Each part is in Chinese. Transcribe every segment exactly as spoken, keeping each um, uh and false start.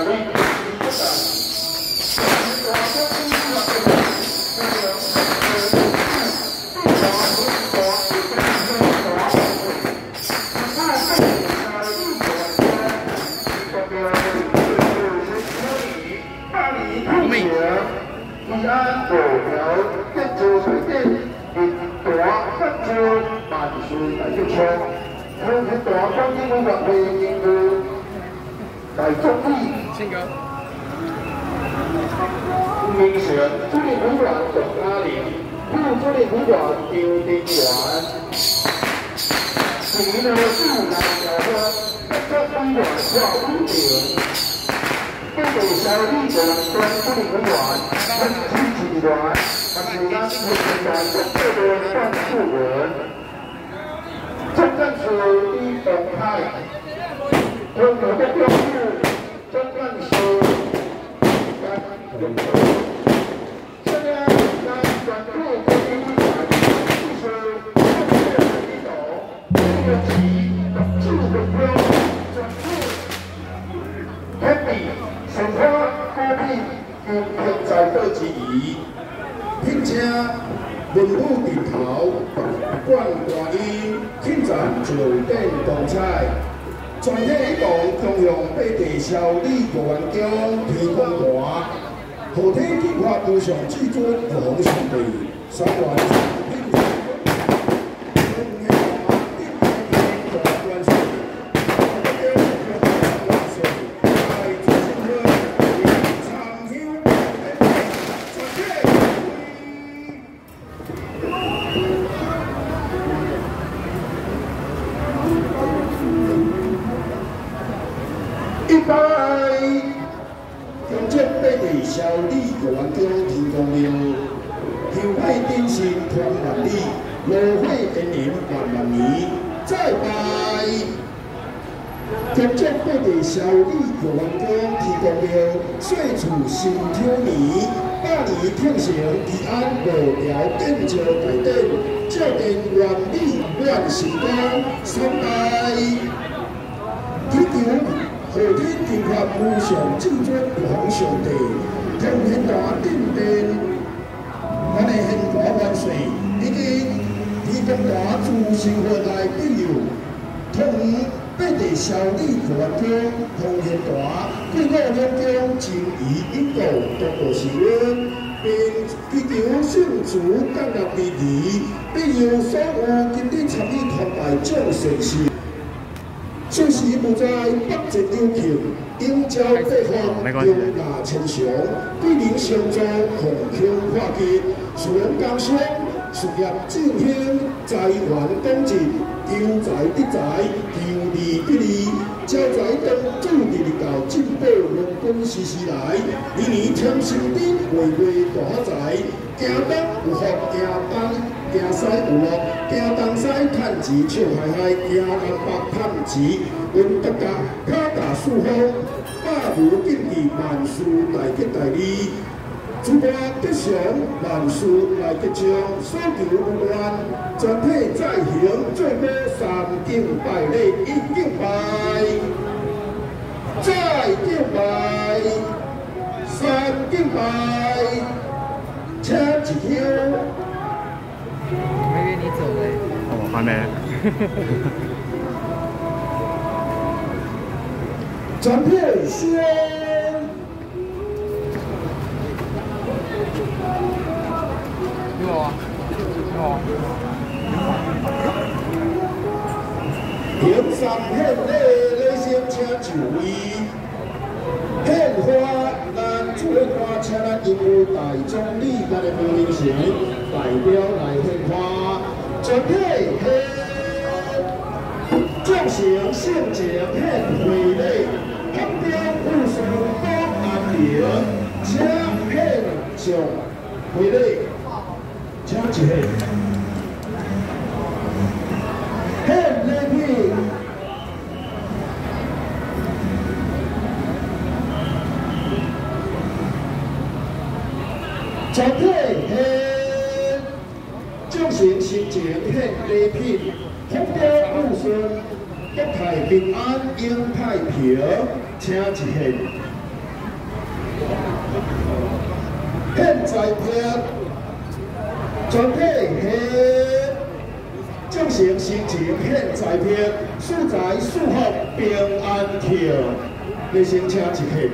宜安五条建筑水电民大三州万岁大吉祥，向民大观音委员会应付大总理。请讲。民选主任委员董嘉玲，副主任委员张丁元。第二四南条科特委员赵武平。 各地小李部专主任委员、分支职员、还有咱民团各个干部员，总干事李东海，中国的标志总干事甘永和，现在咱全国国民委员就是政协领导，这个旗党纪目标全部肯定。 上海高品经现在道之宜，并且文武顶头，冠观音，庆赞上殿同彩，全体一同共用八地小李国元宫天公坛，后天敬发无上至尊皇上帝，三元。 一拜，恭祝八地小李国元宫天公庙，后海鼎盛传万里，罗惠延年万万年。再拜，恭祝八地小李国元宫天公庙，岁除新挑年，百年庆成宜安五条建筑大典，照见万里万成功。三拜，祈求。 后天敬发无上至尊皇上帝，同现大顶殿，咱的宪法万岁，以及天公大自生活来庇佑，同八地小李国元宫，同宪大贵国两宫情谊因果，多多是恩，并祈求圣主降临美仪，庇佑所有今日参与团拜众善事。 此时不在北极琉球，应召北方用牙千祥，贵人相助，红空化吉，树人江乡，事业振兴，财源广进，求财得财，求利得利，招财灯注日到进步，龙滚时时来，年年添新丁，月月大财，行东有福，行东。 行西有路，行东西趁钱笑嗨嗨，行南北趁钱运得家，脚踏四方，百无禁忌，万事来吉大利，诸多吉祥，万事来吉祥，所求无乱，全体再行，最多三敬拜礼，一敬拜，再敬拜，三敬拜，请一香。 还以为你走了。 哦，还没。 转片先。 有啊，有。 平山献礼，礼先请就位。献花，咱主献花，请咱因为大总理咱的苗民城代表来献花，全体献，众成圣情献回礼，合标附属多安平，请献上回礼，请一献，献礼品。 全体献，众成心情献礼品，福德富顺，国泰平安，永太平，请一献。 现在片，全体系进行申请现在片，素材适合平安桥，你先请一下。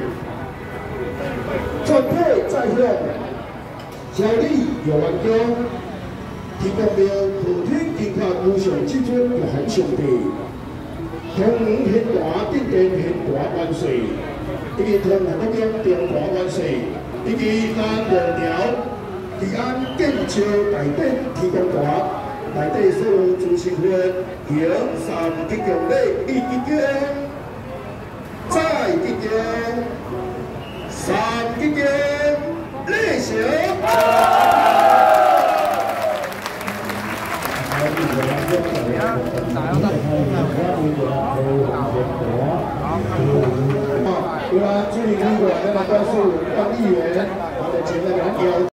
全体在向小李姚元江提供了普天金卡无上至尊玉皇上帝，同五天大定殿天大万岁，以及同南国中天大万岁，以及南王朝治安建设大典提供大。 内底所有主席员行三级强礼，一级强，再级强，三级强，礼成。有啊，居民旅馆那个告诉管理员，我们前面要邀